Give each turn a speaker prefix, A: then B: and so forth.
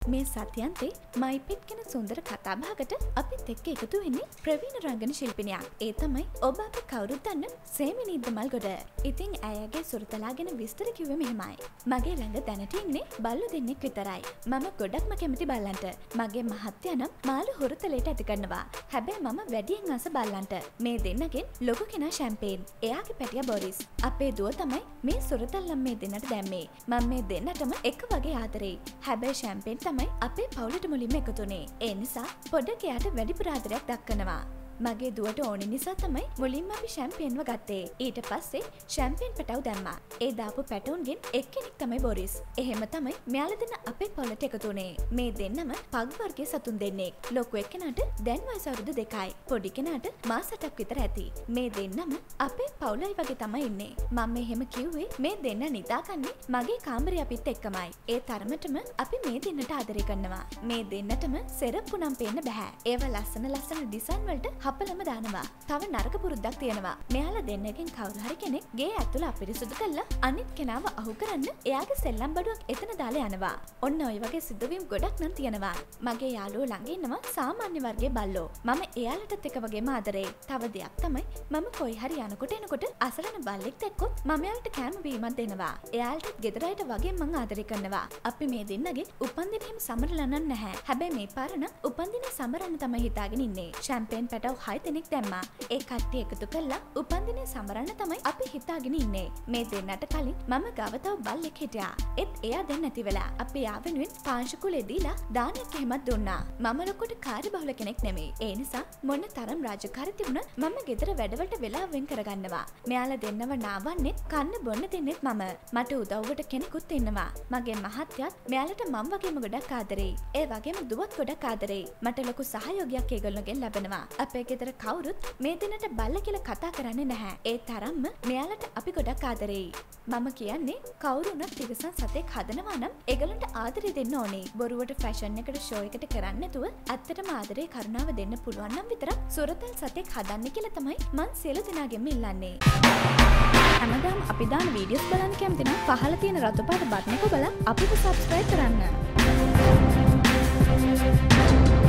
A: මේ සතියන්තේ මයිපෙට් කියන සුන්දර කතාබහකට අපිත් එක්ක එකතු වෙන්නේ ප්‍රවීණ රංගන ශිල්පිනියක්. ඒ තමයි ඔබ අපි කවුරුත් දන්න සේමිනී ඉද්දමල්ගොඩ. ඉතින් ඇයගේ සුරතලා ගැන විස්තර කිව්වේ මෙහෙමයි. මගේ ළඟ දැනට ඉන්නේ බල්ලෝ දෙන්නෙක් විතරයි. මම ගොඩක්ම කැමති බල්ලන්ට. මගේ මහත්තයා නම් මාළු හොරතලයට ඇති කරනවා. හැබැයි මම වැඩියෙන් ආස බල්ලන්ට. මේ දෙන්නගෙන් ලොකු කෙනා ෂැම්පේන්. එයාගේ පැටියා බොරිස්. අපේ දුව තමයි මේ සුරතල්ලන් මේ දෙන්නට දැම්මේ. මම මේ දෙන්නටම එක වගේ ආදරෙයි. හැබැයි ෂැම්පේන් තමයි අපේ පවුලට මුලින්ම එකතුනේ. ඒ නිසා පොඩ්ඩක් එයාට වැඩිපුර ආදරයක් දක්වනවා. මගේ දුවට ඕන නිසා තමයි මුලින්ම අපි ෂැම්පේන්ව ගත්තේ. ඊට පස්සේ ෂැම්පේන් පැටව දැම්මා. ඒ දාපු පැටවුන්ගෙන් එක්කෙනෙක් තමයි බොරිස්. එහෙම තමයි මෙයාලා දෙන්න අපේ පවුලට එකතුනේ. මේ දෙන්නම පග් වර්ගයේ සතුන් දෙන්නෙක්. ලොකු එක්කෙනාට දැන් වයස අවුරුදු 2යි. පොඩි කෙනාට මාස 8ක් විතර ඇති. මේ දෙන්නම අපේ පවුලයි වගේ තමයි ඉන්නේ. මම මෙහෙම කිව්වේ මේ දෙන්න නිදාගන්නේ මගේ කාමරේ අපිත් එක්කමයි. ඒ තරමටම අපි මේ දෙන්නට ආදරය කරනවා. මේ දෙන්නටම සෙරප්පු නම් පේන්න බෑ. ඒව ලස්සන ඩිසයින් වලට හපලම දානවා. තව නරක පුරුද්දක් තියෙනවා. මෙයාලා දෙන්නගෙන් කවුරු හරි කෙනෙක් ගේ ඇතුළ අපිරිසුදු කරලා අනිත් කෙනාව අහු කරන්න එයාගේ සෙල්ලම් බඩුවක් එතන දාලා යනවා. ඔන්න ඔය වගේ සිදුවීම් ගොඩක් නම් තියෙනවා. මගේ යාළුවෝ ළඟ ඉන්නවා සාමාන්‍ය වර්ගයේ බල්ලෝ. මම එයාලටත් එක වගේම ආදරේ. තව දෙයක් තමයි මම කොයි හරි යනකොට එනකොට අසරණ බල්ලෙක් දැක්කොත් මම එයාලට කෑම බීමක් දෙනවා. එයාලටත් ගෙදර අයට වගේ මං ආදරේ කරනවා. අපි මේ දෙන්නගේ උපන්දින හැම සමරලා නැහැ. හැබැයි මේ පාර නම් උපන්දිනේ සමරන්න තමයි හිතාගෙන ඉන්නේ. ෂැම්පේන් පැටව 6 දෙනෙක් දැම්මා. ඒ කට්ටිය එකතු කරලා උපන්දිනේ සමරන්න තමයි අපි හිතාගෙන ඉන්නේ. මේ දෙන්නට කලින් මම ගාව තව බල්ලෙක් හිටියා. ඒත් එයා දැන් නැති වෙලා. අපි යා වෙනුවෙන් පාංශු කුලේ දීලා දානයක් එහෙමත් දුන්නා. මම ලොකුට කාර්යබහුල කෙනෙක් නෙමෙයි. ඒ නිසා මොන තරම් රාජකාරී තිබුණත් මම ගෙදර වැඩවලට වෙලා වෙන් කරගන්නවා. මෙයාලා දෙන්නව නාවන්නේ කන්න බොන්න දෙන්නෙත් මම. මට උදව්වට කෙනෙකුත් ඉන්නවා. මගේ මහත්තයාත් මෙයාලට මම වගේම ගොඩක් ආදරෙයි. ඒ වගේම දුවත් ගොඩක් ආදරෙයි. මට ලොකු සහයෝගයක් ඒගොල්ලෝගෙන් ලැබෙනවා. අපේ ගෙදර කවුරුත් මේ දෙන්නට බල්ල කියලා කතා කරන්නේ නැහැ. ඒ තරම්ම මෙයාලට අපි ගොඩක් ආදරෙයි. මම කියන්නේ කවුරු වුණත් තිරසන් සතෙක් හදනවා නම් ඒගොල්ලන්ට ආදරය දෙන්න ඕනේ. බොරුවට ෆැෂන් එකට ෂෝ එකට කරන්නේ නැතුව ඇත්තටම ආදරේ කරුණාව දෙන්න පුළුවන් නම් විතරක් සුරතල් සතෙක් හදන්න කියලා තමයි මං සියලු දෙනාගෙන්ම ඉල්ලන්නේ. හැමදාම අපි දාන වීඩියෝස් බලන්න කැමති නම් පහළ තියෙන රතු පාට බටන් එක ඔබලා අපිව සබ්ස්ක්‍රයිබ් කරන්න.